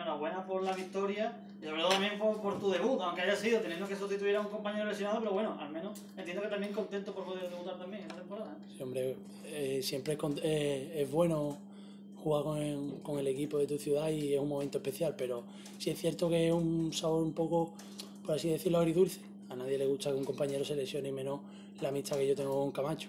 enhorabuena por la victoria y sobre todo también por tu debut, aunque haya sido teniendo que sustituir a un compañero lesionado, pero bueno, al menos entiendo que también contento por poder debutar también esta temporada. Sí, hombre, siempre es bueno jugar con el equipo de tu ciudad y es un momento especial, pero sí es cierto que es un sabor un poco, por así decirlo, agridulce. A nadie le gusta que un compañero se lesione y menos la amistad que yo tengo con Camacho.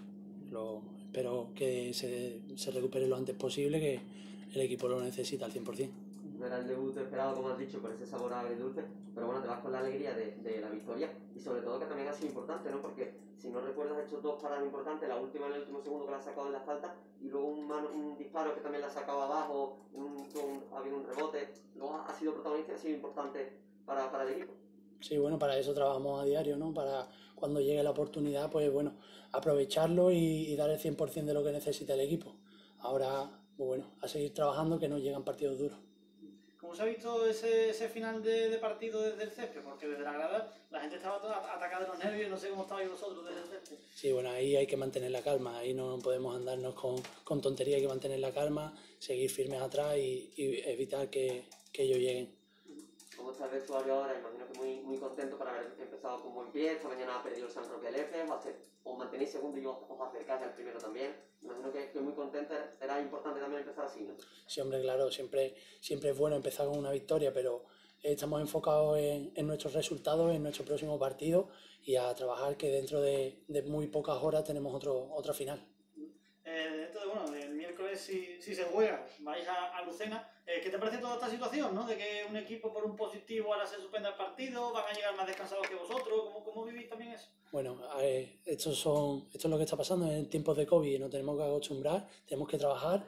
Espero que se recupere lo antes posible, que el equipo lo necesita al 100%. No era el debut esperado, como has dicho, por ese sabor agridulce, pero bueno, te vas con la alegría de la victoria y sobre todo que también ha sido importante, ¿no? Porque si no recuerdas, has hecho dos paradas importantes, la última en el último segundo que la has sacado en la falta y luego un disparo que también la has sacado abajo, ha habido un rebote, luego ha sido protagonista y ha sido importante para el equipo. Sí, bueno, para eso trabajamos a diario, ¿no? Para cuando llegue la oportunidad, pues bueno, aprovecharlo y dar el 100% de lo que necesita el equipo. Ahora, pues bueno, a seguir trabajando, que nos llegan partidos duros. ¿Cómo se ha visto ese final de partido desde el césped? Porque desde la grada la gente estaba toda atacada de los nervios, no sé cómo estabais vosotros desde el césped. Sí, bueno, ahí hay que mantener la calma, ahí no podemos andarnos con tonterías, hay que mantener la calma, seguir firmes atrás y evitar que ellos lleguen. ¿Cómo está el vestuario ahora? Imagino que muy contento por haber empezado con buen pie. Esta mañana ha perdido el San Roque del Efe, os mantenéis segundo y os acercáis al primero también. Imagino que muy contento. Era importante también empezar así, ¿no? Sí, hombre, claro, siempre es bueno empezar con una victoria, pero estamos enfocados en nuestros resultados, en nuestro próximo partido y a trabajar, que dentro de muy pocas horas tenemos otra final. Entonces, bueno, el miércoles si se juega, vais a Lucena. ¿Qué te parece toda esta situación, ¿no? De que un equipo por un positivo ahora se suspenda el partido, van a llegar más descansados que vosotros. ¿Cómo vivís también eso? Bueno, esto es lo que está pasando en tiempos de COVID, nos tenemos que acostumbrar, tenemos que trabajar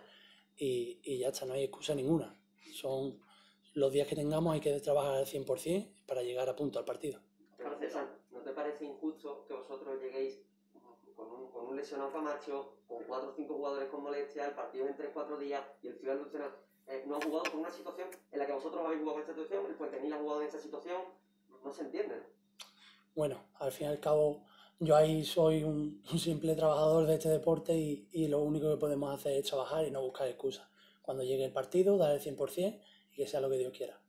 y ya está, no hay excusa ninguna. Son los días que tengamos, hay que trabajar al 100% para llegar a punto al partido. Pero César, ¿no te parece injusto que vosotros lleguéis con un lesionado Camacho, con 4 o 5 jugadores con molestia, el partido es en 3-4 días y el Ciudad Lucena no ha jugado con una situación en la que vosotros habéis jugado en esta situación, el Fuentevenil ha jugado en esta situación? No se entiende. Bueno, al fin y al cabo, yo ahí soy un simple trabajador de este deporte y lo único que podemos hacer es trabajar y no buscar excusas. Cuando llegue el partido, dar el 100% y que sea lo que Dios quiera.